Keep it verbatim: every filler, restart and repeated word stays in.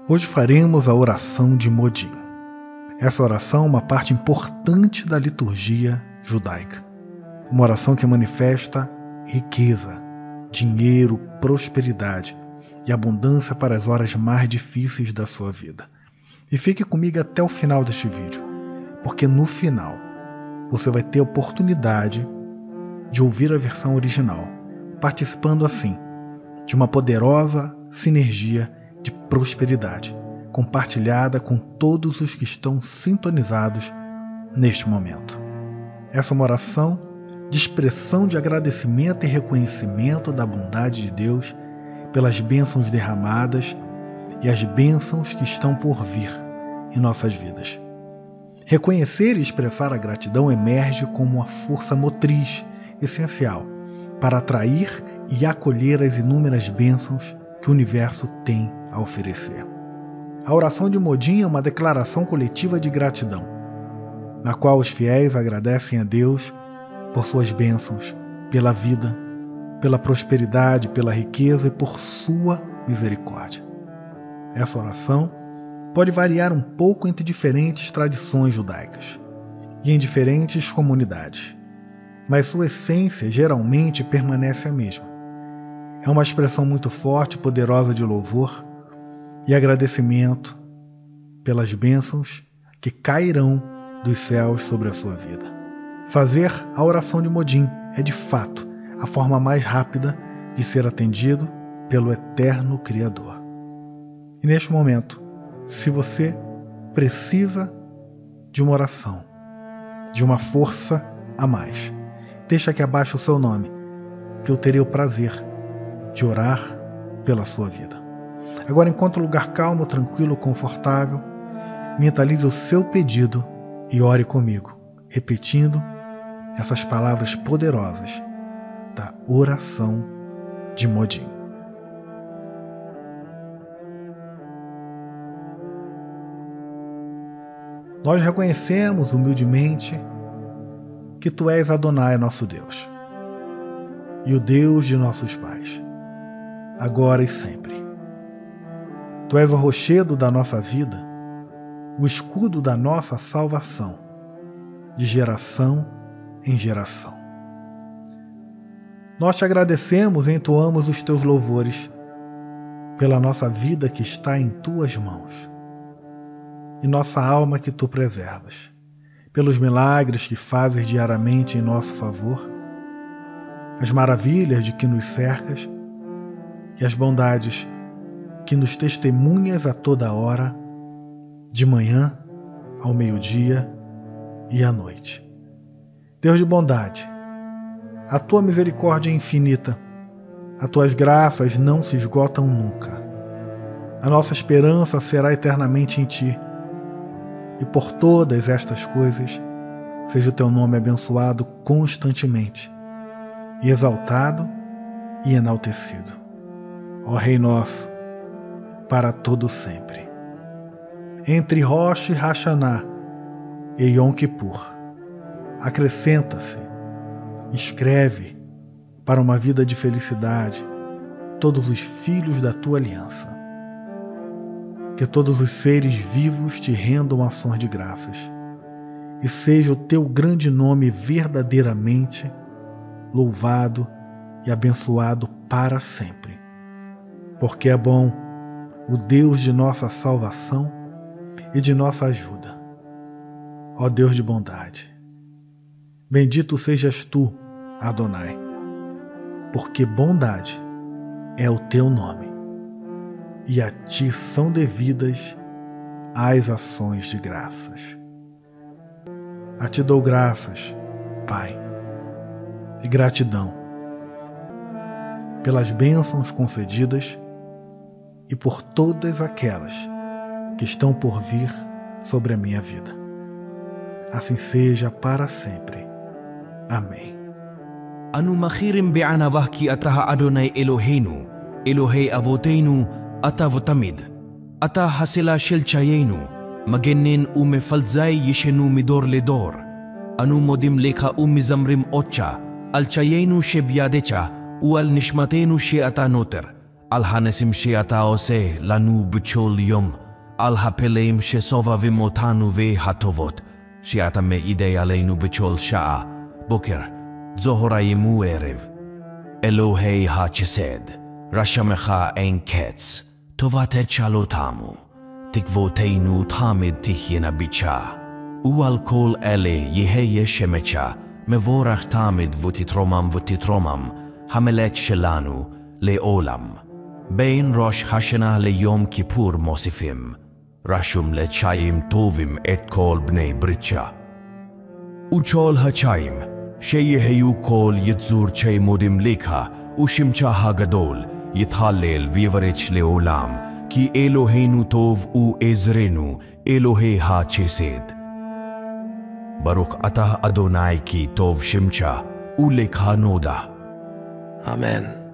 Hoje faremos a oração de Modim. Essa oração é uma parte importante da liturgia judaica. Uma oração que manifesta riqueza, dinheiro, prosperidade e abundância para as horas mais difíceis da sua vida. E fique comigo até o final deste vídeo, porque no final você vai ter a oportunidade de ouvir a versão original, participando assim de uma poderosa sinergia de prosperidade, compartilhada com todos os que estão sintonizados neste momento. Essa é uma oração de expressão de agradecimento e reconhecimento da bondade de Deus pelas bênçãos derramadas e as bênçãos que estão por vir em nossas vidas. Reconhecer e expressar a gratidão emerge como uma força motriz essencial para atrair e acolher as inúmeras bênçãos que o universo tem a oferecer. A oração de Modim é uma declaração coletiva de gratidão, na qual os fiéis agradecem a Deus por suas bênçãos, pela vida, pela prosperidade, pela riqueza e por sua misericórdia. Essa oração pode variar um pouco entre diferentes tradições judaicas e em diferentes comunidades, mas sua essência geralmente permanece a mesma. É uma expressão muito forte e poderosa de louvor e agradecimento pelas bênçãos que cairão dos céus sobre a sua vida. Fazer a oração de Modim é, de fato, a forma mais rápida de ser atendido pelo eterno Criador. E neste momento, se você precisa de uma oração, de uma força a mais, deixa aqui abaixo o seu nome, que eu terei o prazer de orar pela sua vida. Agora encontre um lugar calmo, tranquilo, confortável, mentalize o seu pedido e ore comigo, repetindo essas palavras poderosas da oração de Modim. Nós reconhecemos humildemente que Tu és Adonai, nosso Deus, e o Deus de nossos pais, agora e sempre. Tu és o rochedo da nossa vida, o escudo da nossa salvação, de geração em geração. Nós te agradecemos e entoamos os teus louvores pela nossa vida que está em tuas mãos e nossa alma que tu preservas, pelos milagres que fazes diariamente em nosso favor, as maravilhas de que nos cercas e as bondades que nos testemunhas a toda hora, de manhã ao meio-dia e à noite. Deus de bondade, a tua misericórdia é infinita, as tuas graças não se esgotam nunca. A nossa esperança será eternamente em ti. E por todas estas coisas, seja o teu nome abençoado constantemente, e exaltado e enaltecido. Ó Rei nosso, para todo sempre. Entre Rosh Hashanah e Yom Kippur, acrescenta-se, inscreve para uma vida de felicidade todos os filhos da tua aliança. Que todos os seres vivos te rendam ações de graças, e seja o teu grande nome verdadeiramente louvado e abençoado para sempre. Porque é bom o Deus de nossa salvação e de nossa ajuda. Ó Deus de bondade, bendito sejas tu, Adonai, porque bondade é o teu nome, e a ti são devidas as ações de graças. A ti dou graças, Pai, e gratidão pelas bênçãos concedidas e por todas aquelas que estão por vir sobre a minha vida. Assim seja para sempre. Amém. אנו מכירים בענווה כי אתה אדוני אלוהינו, אלוהי אבותינו, אתה ותמיד. אתה הסלע של צ'יינו, מגנן ומפלזי ישנו מדור לדור. אנו מודים לך ומזמרים אותך, על צ'יינו שבידך ועל נשמתנו שאתה נותר. על הנסים שאתה עושה לנו בכל יום, על הפלאים שסובבים אותנו והטובות שאתה מעידי עלינו בכל שעה, בוקר, צהריים וערב. אלוהי החסד, רשמך אין קץ, טובת תשאלותנו, תקוותינו תמיד תהיינה ביטשה, ועל כל אלה יהיה שמשה, מבורך תמיד ותתרומם ותתרומם, המלך שלנו לעולם. בין ראש השנה ליום כיפור מוסיפים, רשום לתשעים טובים את כל בני בריתשה. וכל התשעים, שיהיו כל יצור שמודים לך, ושמך הגדול, יתהלל ויברך לעולם, כי אלוהינו טוב ועזרנו, אלוהי החסד. ברוך אתה אדוני כי טוב שמך, ולך נודע. אמן.